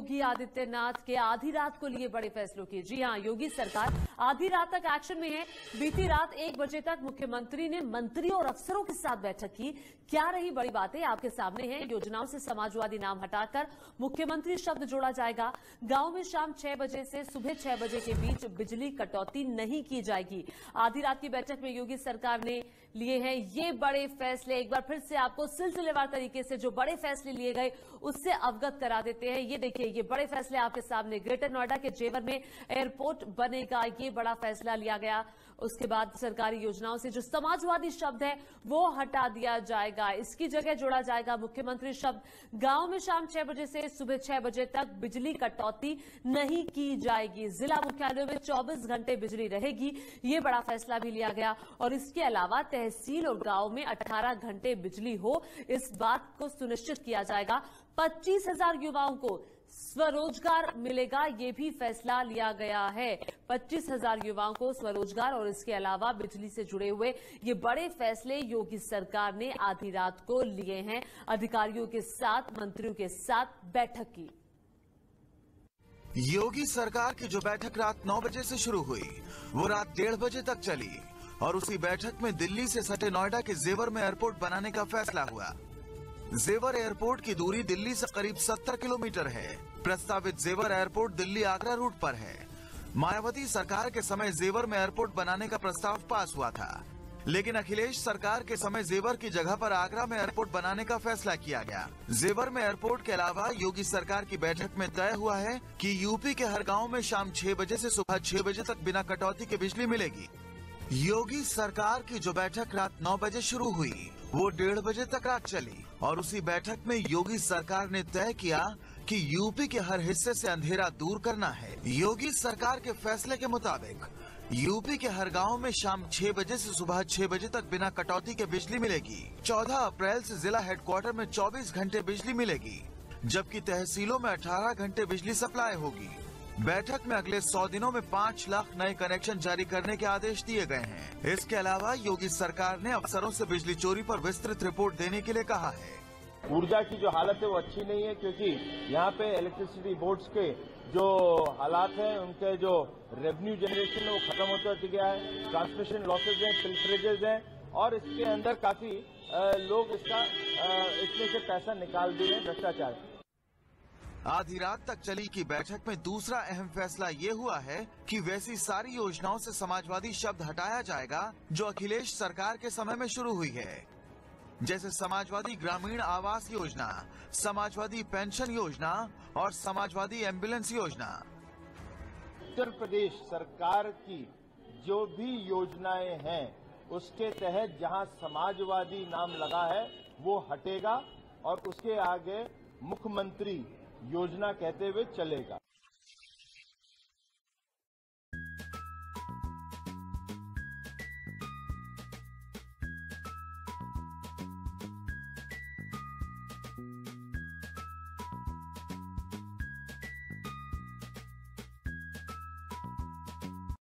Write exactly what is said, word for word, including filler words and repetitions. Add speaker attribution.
Speaker 1: योगी आदित्यनाथ के आधी रात को लिए बड़े फैसलों की। जी हां, योगी सरकार आधी रात तक एक्शन में है। बीती रात एक बजे तक मुख्यमंत्री ने मंत्रियों और अफसरों के साथ बैठक की। क्या रही बड़ी बातें आपके सामने हैं। योजनाओं से समाजवादी नाम हटाकर मुख्यमंत्री शब्द जोड़ा जाएगा। गांव में शाम छह बजे से सुबह छह बजे के बीच बिजली कटौती नहीं की जाएगी। आधी रात की बैठक में योगी सरकार ने लिए हैं ये बड़े फैसले। एक बार फिर से आपको सिलसिलेवार तरीके से जो बड़े फैसले लिए गए उससे अवगत करा देते हैं। ये देखिए, ये बड़े फैसले आपके सामने। ग्रेटर नोएडा के जेवर में एयरपोर्ट बनेगा, ये बड़ा फैसला लिया गया। उसके बाद सरकारी योजनाओं से जो समाजवादी शब्द है वो हटा दिया जाएगा, इसकी जगह जोड़ा जाएगा मुख्यमंत्री शब्द। गांव में शाम छह बजे से सुबह छह बजे तक बिजली कटौती नहीं की जाएगी। जिला मुख्यालयों में चौबीस घंटे बिजली रहेगी, ये बड़ा फैसला भी लिया गया। और इसके अलावा तहसील और गांव में अठारह घंटे बिजली हो, इस बात को सुनिश्चित किया जाएगा। पच्चीस हजार युवाओं को स्वरोजगार मिलेगा, ये भी फैसला लिया गया है। पच्चीस हजार युवाओं को स्वरोजगार और इसके अलावा बिजली से जुड़े हुए ये बड़े फैसले योगी सरकार ने आधी रात को लिए हैं। अधिकारियों के साथ, मंत्रियों के साथ बैठक की।
Speaker 2: योगी सरकार की जो बैठक रात नौ बजे से शुरू हुई वो रात डेढ़ बजे तक चली और उसी बैठक में दिल्ली से सटे नोएडा के जेवर में एयरपोर्ट बनाने का फैसला हुआ। जेवर एयरपोर्ट की दूरी दिल्ली से करीब सत्तर किलोमीटर है। प्रस्तावित जेवर एयरपोर्ट दिल्ली आगरा रूट पर है। मायावती सरकार के समय जेवर में एयरपोर्ट बनाने का प्रस्ताव पास हुआ था, लेकिन अखिलेश सरकार के समय जेवर की जगह पर आगरा में एयरपोर्ट बनाने का फैसला किया गया। जेवर में एयरपोर्ट के अलावा योगी सरकार की बैठक में तय हुआ है कि यूपी के हर गाँव में शाम छह बजे से सुबह छह बजे तक बिना कटौती के बिजली मिलेगी। योगी सरकार की जो बैठक रात नौ बजे शुरू हुई वो डेढ़ बजे तक रात चली और उसी बैठक में योगी सरकार ने तय किया कि यूपी के हर हिस्से से अंधेरा दूर करना है। योगी सरकार के फैसले के मुताबिक यूपी के हर गांव में शाम छह बजे से सुबह छह बजे तक बिना कटौती के बिजली मिलेगी। चौदह अप्रैल से जिला हेडक्वार्टर में चौबीस घंटे बिजली मिलेगी, जबकि तहसीलों में अठारह घंटे बिजली सप्लाई होगी। बैठक में अगले सौ दिनों में पाँच लाख नए कनेक्शन जारी करने के आदेश दिए गए हैं। इसके अलावा योगी सरकार ने अफसरों से बिजली चोरी पर विस्तृत रिपोर्ट देने के लिए कहा है।
Speaker 3: ऊर्जा की जो हालत है वो अच्छी नहीं है, क्योंकि यहाँ पे इलेक्ट्रिसिटी बोर्ड्स के जो हालात हैं, उनके जो रेवेन्यू जनरेशन है वो खत्म होता गया है। ट्रांसमिशन लॉसेज हैं, फिल्ट्रेजेज हैं और इसके अंदर काफी लोग इसका इसमें से पैसा निकाल दिए हैं, भ्रष्टाचार।
Speaker 2: आधी रात तक चली की बैठक में दूसरा अहम फैसला ये हुआ है कि वैसी सारी योजनाओं से समाजवादी शब्द हटाया जाएगा जो अखिलेश सरकार के समय में शुरू हुई है, जैसे समाजवादी ग्रामीण आवास योजना, समाजवादी पेंशन योजना और समाजवादी एम्बुलेंस योजना।
Speaker 3: उत्तर प्रदेश सरकार की जो भी योजनाएं हैं उसके तहत जहां समाजवादी नाम लगा है वो हटेगा और उसके आगे मुख्यमंत्री योजना कहते हुए चलेगा।